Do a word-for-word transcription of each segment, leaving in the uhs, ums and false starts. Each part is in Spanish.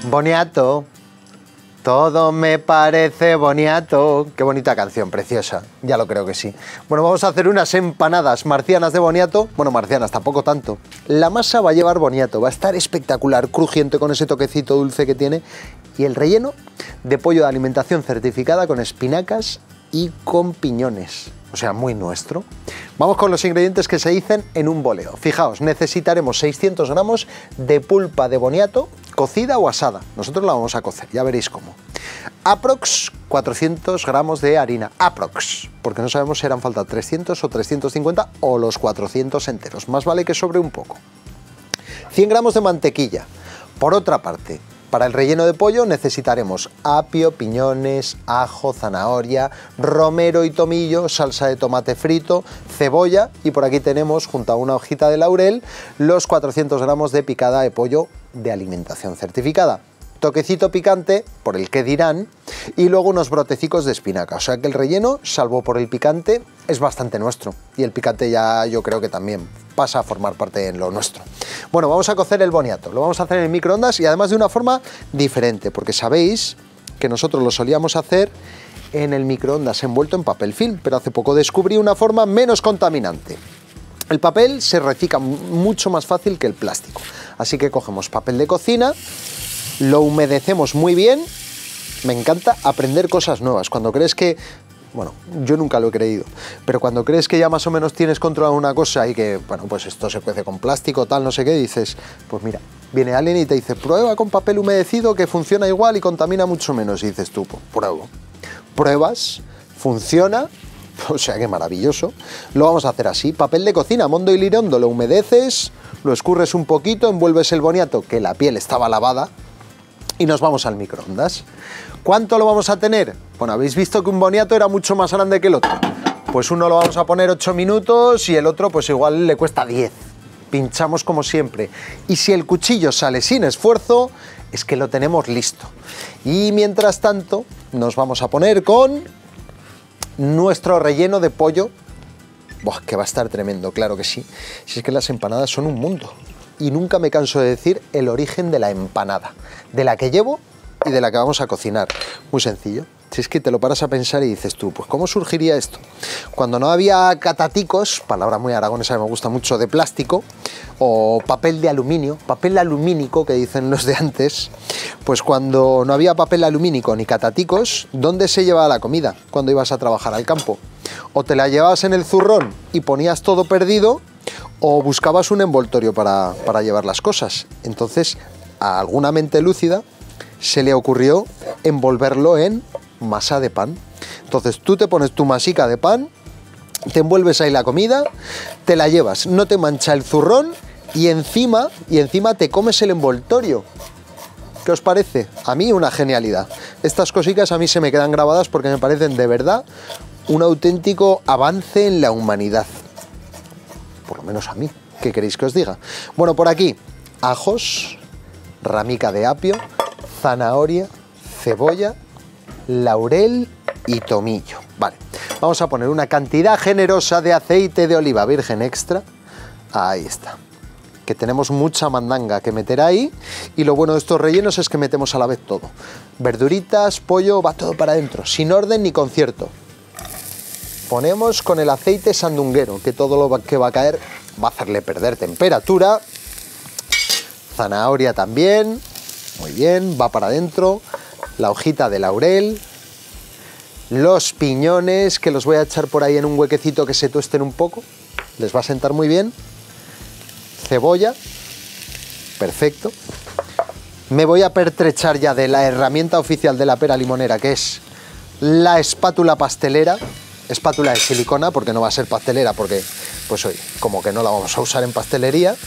Boniato, todo me parece boniato. Qué bonita canción, preciosa, ya lo creo que sí. Bueno, vamos a hacer unas empanadas marcianas de boniato. Bueno, marcianas, tampoco tanto. La masa va a llevar boniato, va a estar espectacular, crujiente con ese toquecito dulce que tiene. Y el relleno de pollo de alimentación certificada con espinacas y con piñones. O sea, muy nuestro. Vamos con los ingredientes que se dicen en un boleo. Fijaos, necesitaremos seiscientos gramos de pulpa de boniato, cocida o asada. Nosotros la vamos a cocer, ya veréis cómo. Aprox cuatrocientos gramos de harina, aprox, porque no sabemos si harán falta trescientos o trescientos cincuenta o los cuatrocientos enteros. Más vale que sobre un poco. cien gramos de mantequilla. Por otra parte, para el relleno de pollo necesitaremos apio, piñones, ajo, zanahoria, romero y tomillo, salsa de tomate frito, cebolla y por aquí tenemos, junto a una hojita de laurel, los cuatrocientos gramos de picada de pollo de alimentación certificada. Toquecito picante, por el que dirán, y luego unos brotecicos de espinaca. O sea que el relleno, salvo por el picante, es bastante nuestro. Y el picante ya yo creo que también pasa a formar parte de lo nuestro. Bueno, vamos a cocer el boniato. Lo vamos a hacer en el microondas y además de una forma diferente, porque sabéis que nosotros lo solíamos hacer en el microondas envuelto en papel film, pero hace poco descubrí una forma menos contaminante. El papel se recicla mucho más fácil que el plástico. Así que cogemos papel de cocina, lo humedecemos muy bien. Me encanta aprender cosas nuevas. Cuando crees que, bueno, yo nunca lo he creído, pero cuando crees que ya más o menos tienes controlado una cosa y que, bueno, pues esto se cuece con plástico, tal, no sé qué, dices, pues mira, viene alguien y te dice, prueba con papel humedecido que funciona igual y contamina mucho menos. Y dices tú, pues pruebo. Pruebas, funciona, o sea que maravilloso. Lo vamos a hacer así, papel de cocina, mondo y lirondo, lo humedeces, lo escurres un poquito, envuelves el boniato, que la piel estaba lavada, y nos vamos al microondas. ¿Cuánto lo vamos a tener? Bueno, habéis visto que un boniato era mucho más grande que el otro. Pues uno lo vamos a poner ocho minutos y el otro pues igual le cuesta diez. Pinchamos como siempre. Y si el cuchillo sale sin esfuerzo, es que lo tenemos listo. Y mientras tanto, nos vamos a poner con nuestro relleno de pollo. Buah, que va a estar tremendo, claro que sí. Si es que las empanadas son un mundo. Y nunca me canso de decir el origen de la empanada, de la que llevo y de la que vamos a cocinar. Muy sencillo. Si es que te lo paras a pensar y dices tú, pues ¿cómo surgiría esto? Cuando no había cataticos, palabra muy aragonesa que me gusta mucho, de plástico, o papel de aluminio, papel alumínico que dicen los de antes, pues cuando no había papel alumínico ni cataticos, ¿dónde se llevaba la comida cuando ibas a trabajar al campo? O te la llevabas en el zurrón y ponías todo perdido, o buscabas un envoltorio para, para llevar las cosas. Entonces, a alguna mente lúcida se le ocurrió envolverlo en masa de pan. Entonces tú te pones tu masica de pan, te envuelves ahí la comida, te la llevas, no te mancha el zurrón y encima, y encima te comes el envoltorio. ¿Qué os parece? A mí una genialidad. Estas cositas a mí se me quedan grabadas porque me parecen de verdad un auténtico avance en la humanidad. Por lo menos a mí. ¿Qué queréis que os diga? Bueno, por aquí, ajos, ramica de apio, zanahoria, cebolla, laurel y tomillo. Vale, vamos a poner una cantidad generosa de aceite de oliva virgen extra. Ahí está. Que tenemos mucha mandanga que meter ahí. Y lo bueno de estos rellenos es que metemos a la vez todo. Verduritas, pollo, va todo para adentro, sin orden ni concierto. Ponemos con el aceite sandunguero, que todo lo que va a caer va a hacerle perder temperatura. Zanahoria también, muy bien, va para adentro. La hojita de laurel. Los piñones, que los voy a echar por ahí en un huequecito que se tuesten un poco. Les va a sentar muy bien. Cebolla, perfecto. Me voy a pertrechar ya de la herramienta oficial de la pera limonera, que es la espátula pastelera. Espátula de silicona, porque no va a ser pastelera, porque, pues oye, como que no la vamos a usar en pastelería.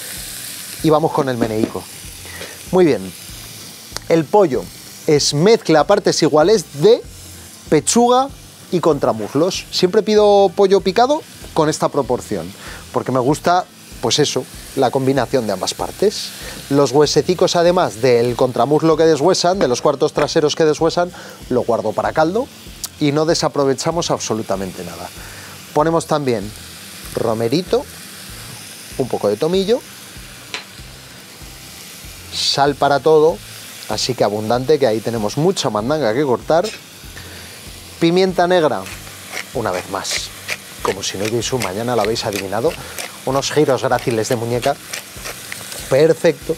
Y vamos con el meneíco. Muy bien. El pollo es mezcla a partes iguales de pechuga y contramuslos. Siempre pido pollo picado con esta proporción, porque me gusta, pues eso, la combinación de ambas partes. Los huesecicos, además del contramuslo que deshuesan, de los cuartos traseros que deshuesan, lo guardo para caldo. Y no desaprovechamos absolutamente nada. Ponemos también romerito, un poco de tomillo, sal para todo así que abundante, que ahí tenemos mucha mandanga que cortar. Pimienta negra, una vez más, como si no hubiese un mañana, lo habéis adivinado. Unos giros gráciles de muñeca. Perfecto.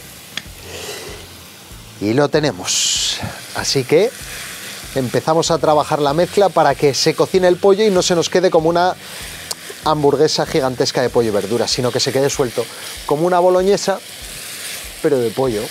Y lo tenemos. Así que empezamos a trabajar la mezcla para que se cocine el pollo y no se nos quede como una hamburguesa gigantesca de pollo y verduras, sino que se quede suelto como una boloñesa, pero de pollo.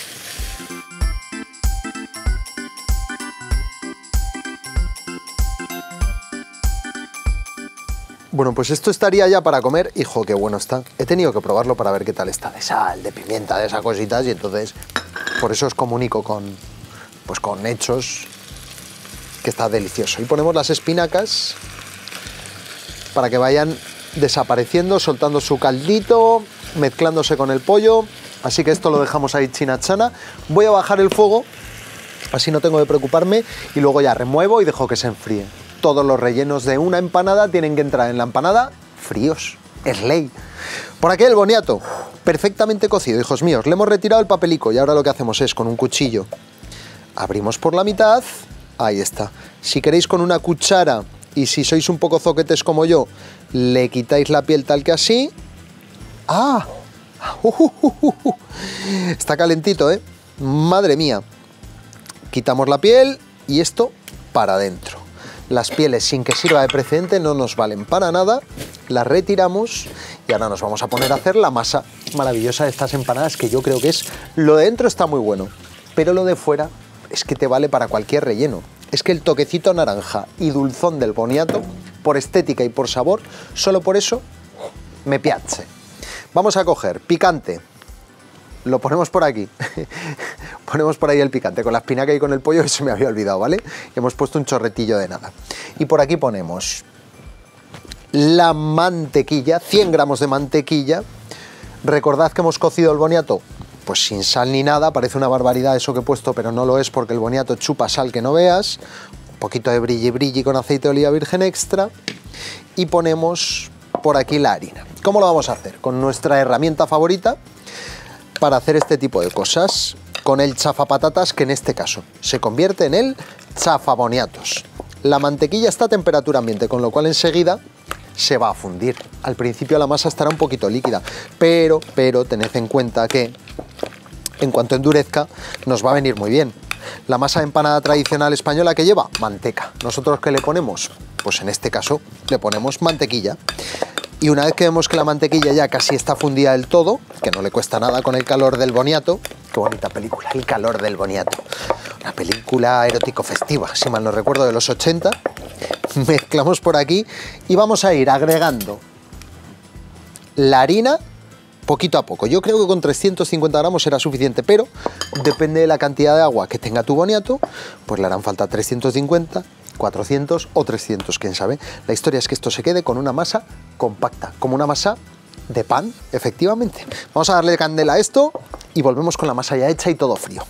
Bueno, pues esto estaría ya para comer. Hijo, qué bueno está. He tenido que probarlo para ver qué tal está, de sal, de pimienta, de esas cositas, y entonces por eso os comunico con, pues con hechos que está delicioso. Y ponemos las espinacas para que vayan desapareciendo, soltando su caldito, mezclándose con el pollo. Así que esto lo dejamos ahí chinachana. Voy a bajar el fuego, así no tengo que preocuparme, y luego ya remuevo y dejo que se enfríe. Todos los rellenos de una empanada tienen que entrar en la empanada fríos, es ley. Por aquí el boniato, perfectamente cocido, hijos míos. Le hemos retirado el papelico y ahora lo que hacemos es, con un cuchillo, abrimos por la mitad, ahí está. Si queréis con una cuchara, y si sois un poco zoquetes como yo, le quitáis la piel tal que así. ¡Ah! Uh, uh, uh, uh. Está calentito, ¿eh? Madre mía. Quitamos la piel y esto para adentro. Las pieles, sin que sirva de precedente, no nos valen para nada. Las retiramos y ahora nos vamos a poner a hacer la masa maravillosa de estas empanadas, que yo creo que es... Lo de dentro está muy bueno, pero lo de fuera es que te vale para cualquier relleno. Es que el toquecito naranja y dulzón del boniato, por estética y por sabor, solo por eso me piace. Vamos a coger picante. Lo ponemos por aquí. Ponemos por ahí el picante, con la espinaca y con el pollo, que se me había olvidado, ¿vale? Hemos puesto un chorretillo de nada. Y por aquí ponemos la mantequilla, cien gramos de mantequilla. Recordad que hemos cocido el boniato pues sin sal ni nada. Parece una barbaridad eso que he puesto, pero no lo es, porque el boniato chupa sal que no veas. Un poquito de brilli brilli con aceite de oliva virgen extra. Y ponemos por aquí la harina. ¿Cómo lo vamos a hacer? Con nuestra herramienta favorita para hacer este tipo de cosas, con el chafapatatas, que en este caso se convierte en el chafaboniatos. La mantequilla está a temperatura ambiente, con lo cual enseguida se va a fundir. Al principio la masa estará un poquito líquida, pero, pero tened en cuenta que en cuanto endurezca nos va a venir muy bien. La masa de empanada tradicional española, que lleva manteca. ¿Nosotros qué le ponemos? Pues en este caso le ponemos mantequilla. Y una vez que vemos que la mantequilla ya casi está fundida del todo, que no le cuesta nada con el calor del boniato. Qué bonita película, El calor del boniato. Una película erótico-festiva, si mal no recuerdo, de los ochenta. Mezclamos por aquí y vamos a ir agregando la harina poquito a poco. Yo creo que con trescientos cincuenta gramos será suficiente, pero depende de la cantidad de agua que tenga tu boniato, pues le harán falta trescientos cincuenta, cuatrocientos o trescientos, quién sabe. La historia es que esto se quede con una masa compacta, como una masa de pan, efectivamente. Vamos a darle candela a esto y volvemos con la masa ya hecha y todo frío.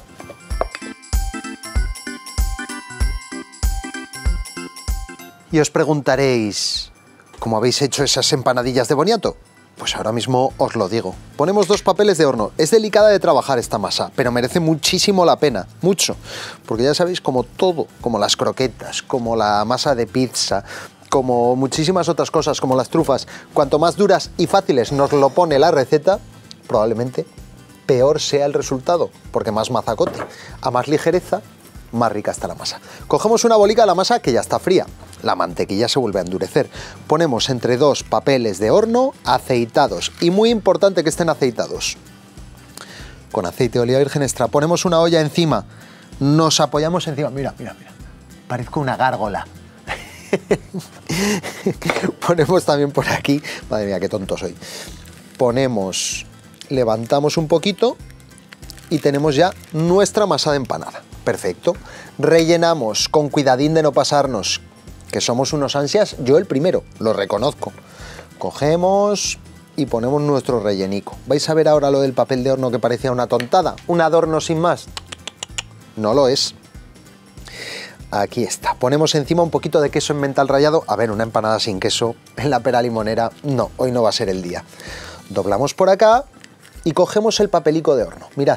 Y os preguntaréis, ¿cómo habéis hecho esas empanadillas de boniato? Pues ahora mismo os lo digo. Ponemos dos papeles de horno. Es delicada de trabajar esta masa, pero merece muchísimo la pena, mucho. Porque ya sabéis, como todo, como las croquetas, como la masa de pizza, como muchísimas otras cosas, como las trufas, cuanto más duras y fáciles nos lo pone la receta, probablemente peor sea el resultado, porque más mazacote. A más ligereza, más rica está la masa. Cogemos una bolica de la masa que ya está fría. La mantequilla se vuelve a endurecer. Ponemos entre dos papeles de horno aceitados, y muy importante que estén aceitados, con aceite de oliva virgen extra. Ponemos una olla encima, nos apoyamos encima. Mira, mira, mira, parezco una gárgola. Ponemos también por aquí, madre mía, qué tonto soy. Ponemos, levantamos un poquito y tenemos ya nuestra masa de empanada. Perfecto. Rellenamos con cuidadín de no pasarnos, que somos unos ansias, yo el primero, lo reconozco. Cogemos y ponemos nuestro rellenico. ¿Vais a ver ahora lo del papel de horno que parecía una tontada? ¿Un adorno sin más? No lo es. Aquí está. Ponemos encima un poquito de queso emmental rallado. A ver, una empanada sin queso en la pera limonera, no, hoy no va a ser el día. Doblamos por acá y cogemos el papelico de horno. Mirad,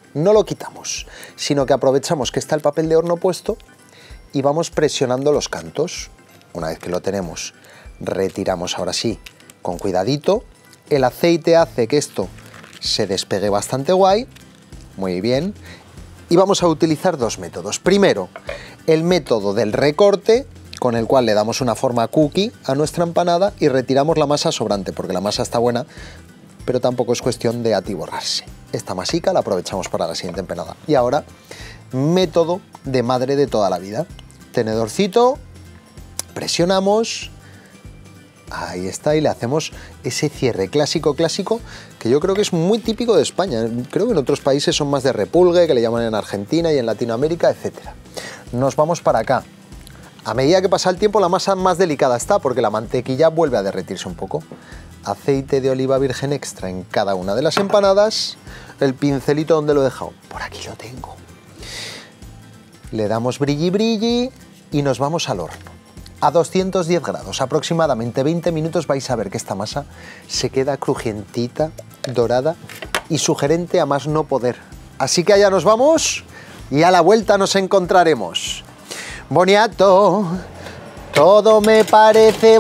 no lo quitamos, sino que aprovechamos que está el papel de horno puesto y vamos presionando los cantos. Una vez que lo tenemos, retiramos ahora sí, con cuidadito. El aceite hace que esto se despegue bastante guay, muy bien. Y vamos a utilizar dos métodos. Primero, el método del recorte, con el cual le damos una forma cookie a nuestra empanada y retiramos la masa sobrante, porque la masa está buena, pero tampoco es cuestión de atiborrarse. Esta masica la aprovechamos para la siguiente empanada. Y ahora, método de madre de toda la vida. Tenedorcito, presionamos, ahí está, y le hacemos ese cierre clásico, clásico, que yo creo que es muy típico de España. Creo que en otros países son más de repulgue, que le llaman en Argentina y en Latinoamérica, etcétera. Nos vamos para acá. A medida que pasa el tiempo, la masa más delicada está, porque la mantequilla vuelve a derretirse un poco. Aceite de oliva virgen extra en cada una de las empanadas. El pincelito, ¿dónde lo he dejado? Por aquí lo tengo. Le damos brilli brilli y nos vamos al horno. A doscientos diez grados, aproximadamente veinte minutos, vais a ver que esta masa se queda crujientita, dorada y sugerente a más no poder. Así que allá nos vamos y a la vuelta nos encontraremos. Boniato, todo me parece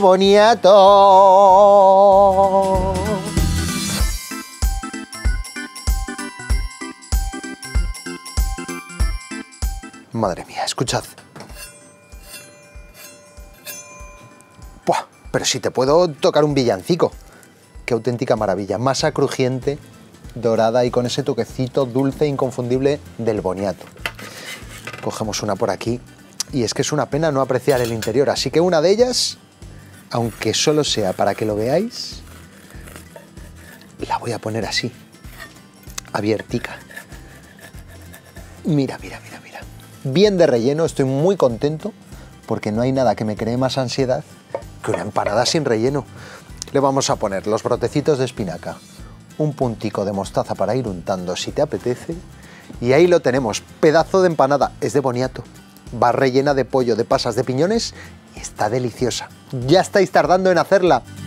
boniato. Madre mía, escuchad. ¡Buah! Pero si te puedo tocar un villancico. Qué auténtica maravilla. Masa crujiente, dorada y con ese toquecito dulce inconfundible del boniato. Cogemos una por aquí. Y es que es una pena no apreciar el interior. Así que una de ellas, aunque solo sea para que lo veáis, la voy a poner así, abiertica. Mira, mira, mira, mira. Bien de relleno, estoy muy contento porque no hay nada que me cree más ansiedad que una empanada sin relleno. Le vamos a poner los brotecitos de espinaca, un puntico de mostaza para ir untando si te apetece, y ahí lo tenemos, pedazo de empanada, es de boniato, va rellena de pollo, de pasas, de piñones y está deliciosa. Ya estáis tardando en hacerla.